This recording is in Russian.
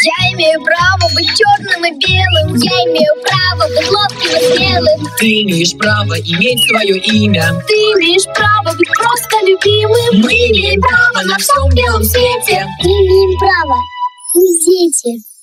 Я имею право быть черным и белым. Я имею право быть ловким и смелым. Ты имеешь право иметь свое имя. Ты имеешь право быть просто любимым. Мы имеем право на всем белом свете. Мы имеем право. Мы дети.